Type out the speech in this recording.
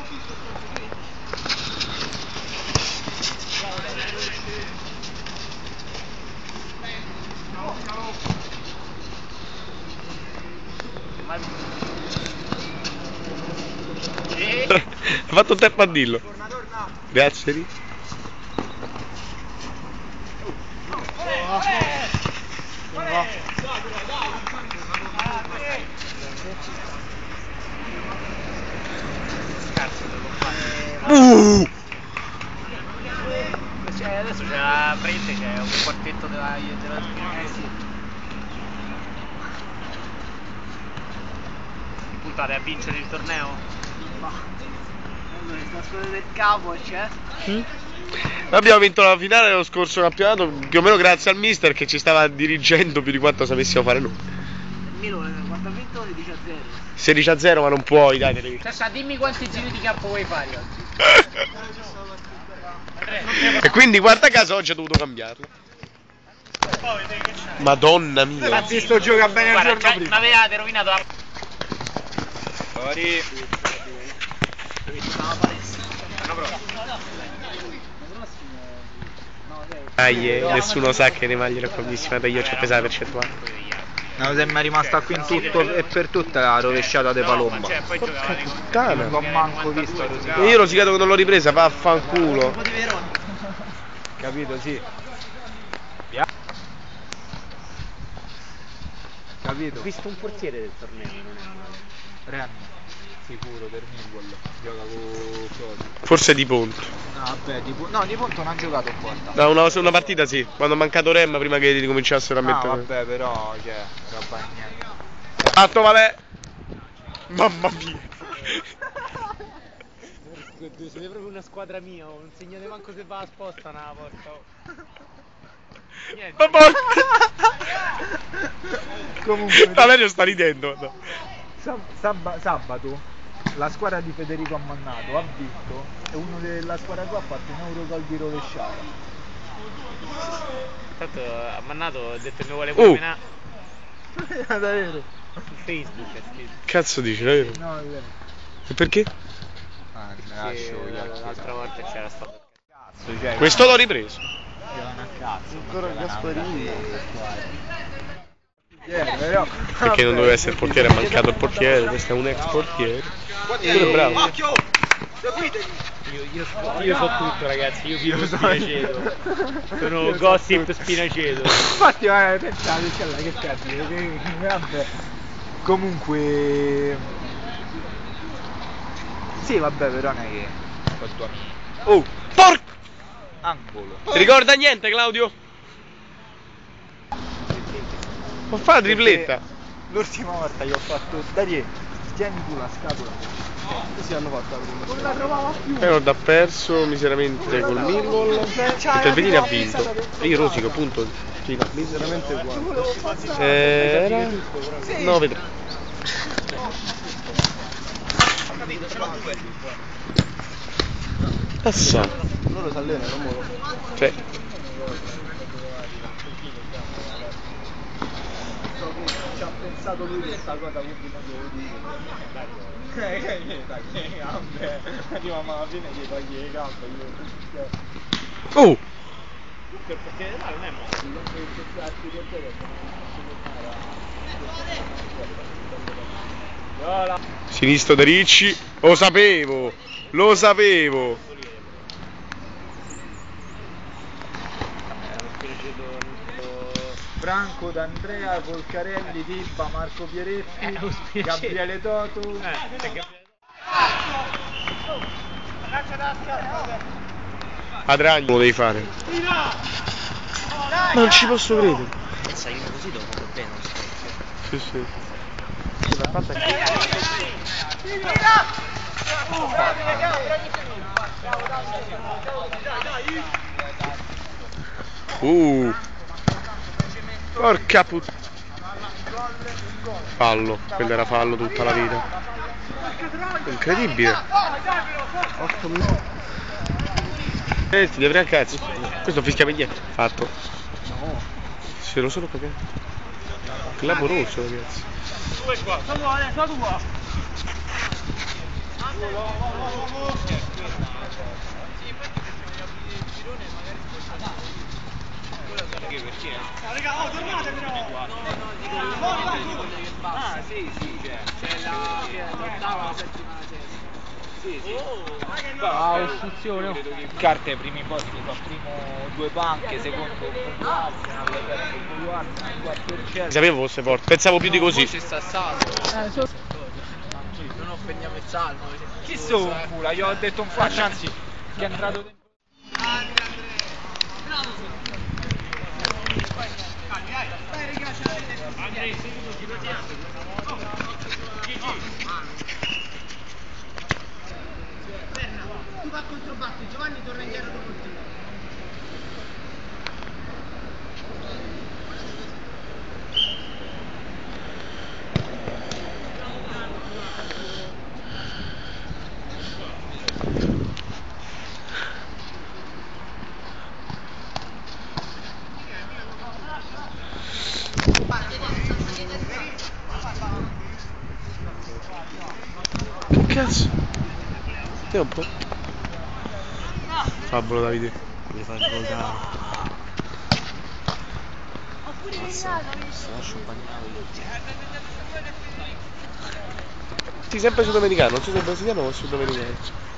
Ha fatto un tempo a dirlo. Grazie Ri. Adesso c'è la prende, c'è un quartetto della puntate a vincere il torneo? Ma la squadra del capo c'è? Abbiamo vinto la finale dello scorso campionato più o meno grazie al mister che ci stava dirigendo più di quanto sapessimo fare noi. Milo, quanto ha vinto? 16 a 0. 16 a 0 ma non puoi, dai, devi. Sasha, dimmi quanti giri di campo vuoi fare oggi. E quindi guarda caso oggi ho dovuto cambiarlo. Madonna mia. Ma visto gioca bene il giorno prima. Ma avevate rovinato la... Fuori. Nessuno sa che le maglie le ho commissionate io, c'è pesata la percentuale. Una cosa che mi è rimasta qui in tutto e per tutta la rovesciata di Palomba. Porca puttana. Non l'ho manco visto rosicato. E io rosicato che non l'ho ripresa, vaffanculo. Capito, sì. Capito? Ho visto un portiere del torneo, non è male. Ren, sicuro, per Millwall. Gioca con Frodi. Forse di Ponto. No, vabbè, di Ponto non ha giocato in porta. No, una partita sì, quando ha mancato Rem prima che ricominciassero a mettere. Vabbè, però, cioè, roba niente. Fatto, vabbè. Mamma mia. Siete proprio una squadra mia, non segnate manco se va a sposta una porta. Niente. Comunque, Valerio sta ridendo. No. sabato la squadra di Federico Ammannato ha vinto e uno della squadra qua ha fatto un Eurogol di rovesciata. Tanto a Mannato ha detto che mi vuole menare. Davvero? Su Facebook è scritto. Cazzo dici, vero? No, è vero. E perché? Ah, ne L'altra volta c'era stato. Cazzo, cioè, Questo l'ho ripreso. a cazzo. Ancora Gasparini. Però, Perché non doveva essere il portiere, è mancato il portiere, questo è un ex portiere. Pure bravo. Occhio! Io so tutto, ragazzi, io vivo Spinaceto. Sono gossip Spinaceto. Infatti, pensate che perdi, vabbè. Comunque, sì, vabbè, però non è che col tuo amico. Oh, porca! Angolo. Ti ricorda niente, Claudio? Può fare la tripletta. L'ultima volta gli ho fatto, Darie, tieni tu la scatola. Così hanno fatto la prima. Non la trovava più. Feyenoord ha perso miseramente col Millwall, mentre il Venini ha vinto. E io rosico, appunto. Miseramente uguale. Era 9-3. Assa. Loro si allenano, mo. Cioè. Ci ha pensato lui questa cosa, quindi non devo dire. Che gambe. Arriviamo alla fine gli togli le gambe. Oh! Perché non è morto. Sinistro da Ricci. Lo sapevo! Lo sapevo! Franco D'Andrea, Volcarelli, Dibba, Marco Pieretti, Gabriele Toto. Adragno lo devi fare. Ma non ci posso credere. Sai, io così devo fare bene. Sì, sì. Porca puttana. Fallo, quello era fallo tutta la vita. Incredibile. 8 minuti. Ti devi a cazzo. Questo fischia per dietro. Fatto. No. Se lo sono cagato. Clamoroso, ragazzi. Ah, sì, c'è l'ottava, la settima, la sesta. Sì. Ah, istruzione. Carte ai primi posti, fa primo 2 panche, secondo Arsenal, terzo Arsenal, quarto il Chelsea. Sapevo fosse forte, pensavo più di così. Ci sta stato. Non offendiamo il salvo. Chi sono un mula? Io ho detto un flash, anzi, che è entrato dentro. Tu va contro Batti, Giovanni torna indietro dopo il tiro. Che cazzo? Vediamo un po'. Fabbro Davide. Mi fa giocare. Sì, sempre sudamericano, non so se è brasiliano o sudamericano.